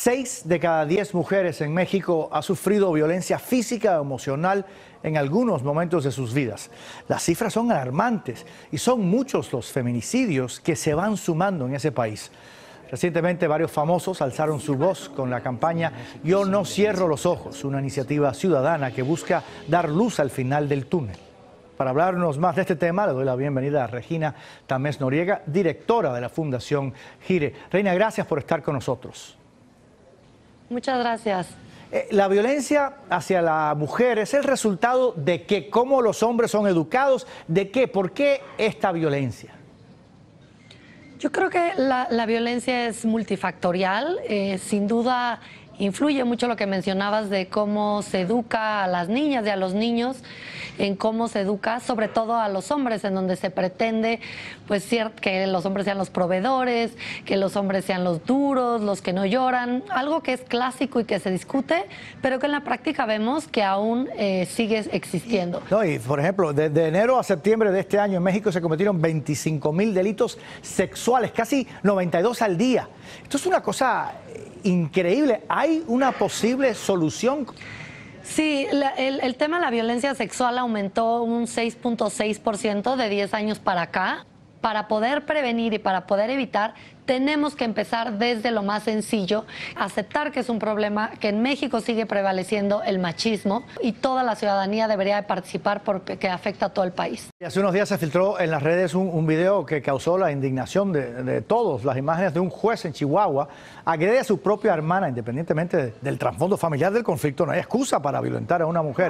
6 de cada 10 mujeres en México ha sufrido violencia física o emocional en algunos momentos de sus vidas. Las cifras son alarmantes y son muchos los feminicidios que se van sumando en ese país. Recientemente varios famosos alzaron su voz con la campaña Yo no cierro los ojos, una iniciativa ciudadana que busca dar luz al final del túnel. Para hablarnos más de este tema, le doy la bienvenida a Regina Tamés Noriega, directora de la Fundación Gire. Reina, gracias por estar con nosotros. Muchas gracias. La violencia hacia la mujer es el resultado de que cómo los hombres son educados, de qué, por qué esta violencia. Yo creo que la violencia es multifactorial, sin duda influye mucho lo que mencionabas de cómo se educa a las niñas y a los niños, en cómo se educa sobre todo a los hombres, en donde se pretende pues que los hombres sean los proveedores, que los hombres sean los duros, los que no lloran, algo que es clásico y que se discute, pero que en la práctica vemos que aún sigue existiendo. No, y por ejemplo, de enero a septiembre de este año en México se cometieron 25,000 delitos sexuales, casi 92 al día. Esto es una cosa increíble. ¿Hay una posible solución? Sí, el tema de la violencia sexual aumentó un 6.6% de 10 años para acá. Para poder prevenir y para poder evitar, tenemos que empezar desde lo más sencillo, aceptar que es un problema, que en México sigue prevaleciendo el machismo y toda la ciudadanía debería de participar porque afecta a todo el país. Hace unos días se filtró en las redes un video que causó la indignación de todos, las imágenes de un juez en Chihuahua agrede a su propia hermana, independientemente del trasfondo familiar del conflicto. No hay excusa para violentar a una mujer.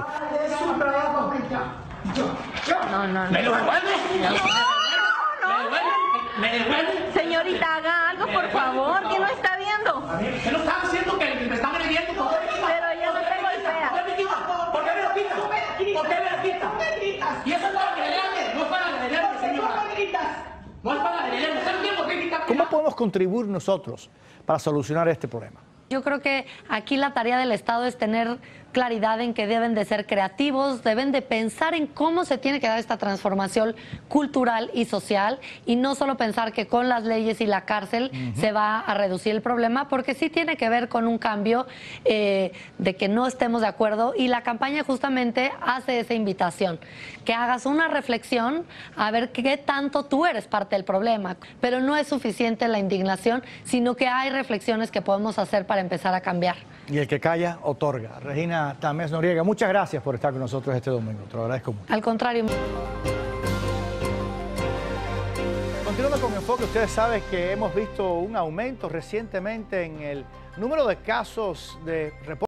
No. ¿Me devuelve? Señorita, haga algo, por favor, que no está viendo. ¿Qué no está haciendo que me están agrediendo? Pero yo no te golpea. ¿Por qué me lo quitas? ¿Por qué me lo quitas? Y eso es para agredirme, no es para agredirme, señora. No es para agredirme. ¿Cómo podemos contribuir nosotros para solucionar este problema? Yo creo que aquí la tarea del Estado es tener claridad en que deben de ser creativos, deben de pensar en cómo se tiene que dar esta transformación cultural y social y no solo pensar que con las leyes y la cárcel se va a reducir el problema, porque sí tiene que ver con un cambio de que no estemos de acuerdo, y la campaña justamente hace esa invitación, que hagas una reflexión a ver qué tanto tú eres parte del problema, pero no es suficiente la indignación, sino que hay reflexiones que podemos hacer para empezar a cambiar. Y el que calla, otorga. Regina Tamés Noriega, muchas gracias por estar con nosotros este domingo. Te lo agradezco mucho. Al contrario. Continuando con Enfoque, ustedes saben que hemos visto un aumento recientemente en el número de casos de reportes